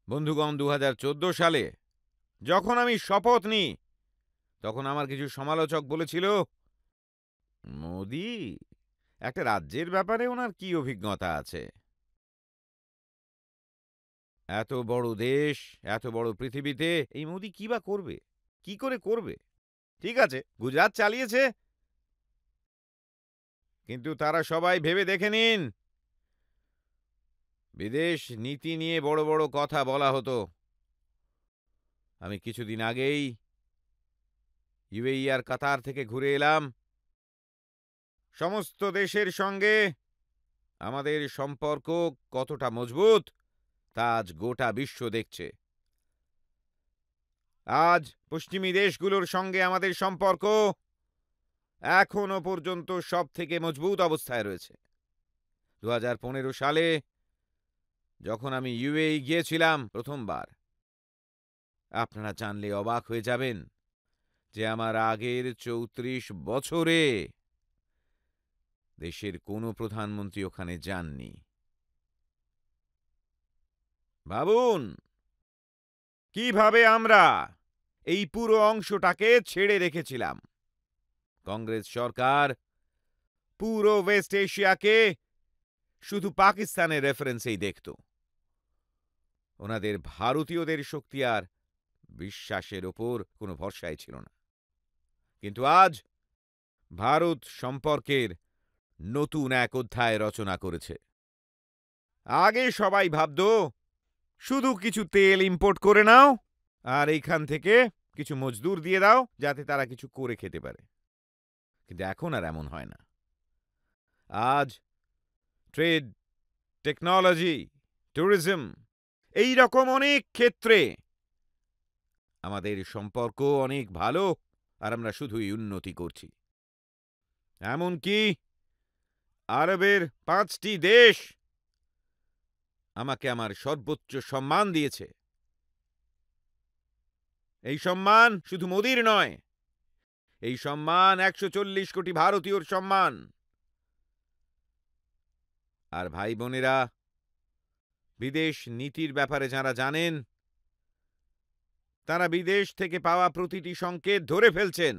বন্ধুগণ, 2014 সালে যখন আমি শপথ নিই, তখন আমার কিছু সমালোচক বলেছিল, মোদি, একটা রাজ্যের ব্যাপারে ওনার কি অভিজ্ঞতা আছে? এত বড় দেশ, এত বড় পৃথিবীতে এই মোদি কি বা করবে, কি করে করবে? ঠিক আছে, গুজরাট চালিয়েছে, কিন্তু তারা সবাই ভেবে দেখে নিন, বিদেশ নীতি নিয়ে বড় বড় কথা বলা হতো। আমি কিছুদিন আগেই ইউএই আর কাতার থেকে ঘুরে এলাম। সমস্ত দেশের সঙ্গে আমাদের সম্পর্ক কতটা মজবুত তা আজ গোটা বিশ্ব দেখছে। আজ পশ্চিমী দেশগুলোর সঙ্গে আমাদের সম্পর্ক এখনো পর্যন্ত সব থেকে মজবুত অবস্থায় রয়েছে। 2015 সালে যখন আমি ইউএই গিয়েছিলাম প্রথমবার, আপনারা জানলে অবাক হয়ে যাবেন যে আমার আগের 34 বছরে দেশের কোনো প্রধানমন্ত্রী ওখানে যাননি। ভাবুন কিভাবে আমরা এই পুরো অংশটাকে ছেড়ে রেখেছিলাম। কংগ্রেস সরকার পুরো ওয়েস্ট এশিয়াকে শুধু পাকিস্তানের রেফারেন্সেই দেখত। ওনাদের ভারতীয়দের শক্তি আর বিশ্বাসের ওপর কোনো ভরসাই ছিল না। কিন্তু আজ ভারত সম্পর্কের নতুন এক অধ্যায় রচনা করেছে। আগে সবাই ভাবত শুধু কিছু তেল ইম্পোর্ট করে নাও আর এইখান থেকে কিছু মজদুর দিয়ে দাও যাতে তারা কিছু করে খেতে পারে। কিন্তু এখন আর এমন হয় না। আজ ট্রেড, টেকনোলজি, ট্যুরিজম, এই রকম অনেক ক্ষেত্রে আমাদের সম্পর্ক অনেক ভালো আর আমরা শুধুই উন্নতি করছি। এমনকি আরবের 5টি দেশ আমাকে আমার সর্বোচ্চ সম্মান দিয়েছে। এই সম্মান শুধু মোদির নয়, এই সম্মান 140 কোটি ভারতীয়র সম্মান। আর ভাই বোনেরা, বিদেশ নীতির ব্যাপারে যারা জানেন, তারা বিদেশ থেকে পাওয়া প্রতিটি সংকেত ধরে ফেলছেন।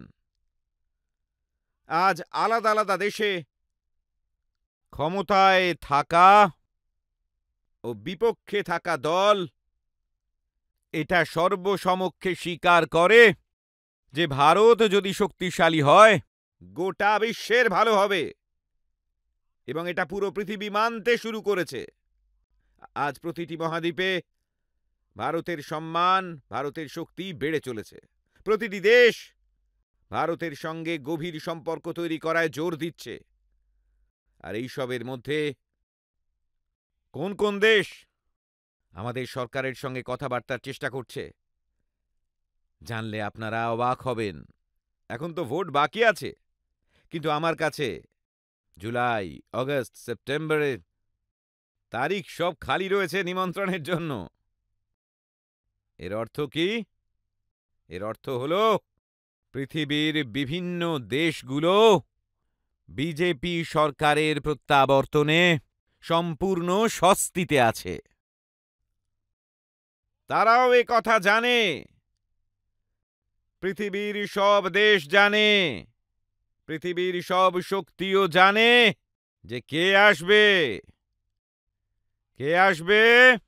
আজ আলাদা আলাদা দেশে ক্ষমতায় থাকা ও বিপক্ষে থাকা দল এটা সর্বসমক্ষে স্বীকার করে যে ভারত যদি শক্তিশালী হয়, গোটা বিশ্বের ভালো হবে, এবং এটা পুরো পৃথিবী মানতে শুরু করেছে। আজ প্রতিটি মহাদ্বীপে ভারতের সম্মান, ভারতের শক্তি বেড়ে চলেছে। প্রতিটি দেশ ভারতের সঙ্গে গভীর সম্পর্ক তৈরি করায় জোর দিচ্ছে। আর এইসবের মধ্যে কোন কোন দেশ আমাদের সরকারের সঙ্গে কথাবার্তার চেষ্টা করছে, জানলে আপনারা অবাক হবেন। এখন তো ভোট বাকি আছে, কিন্তু আমার কাছে জুলাই, অগস্ট, সেপ্টেম্বরের তারিখ সব খালি রয়েছে নিমন্ত্রণের জন্য। এর অর্থ কি? এর অর্থ হলো পৃথিবীর বিভিন্ন দেশগুলো বিজেপি সরকারের প্রত্যাবর্তনে সম্পূর্ণ স্বস্তিতে আছে। তারাও এ কথা জানে, পৃথিবীর সব দেশ জানে, পৃথিবীর সব শক্তিও জানে যে কে আসবে, কে আসবে।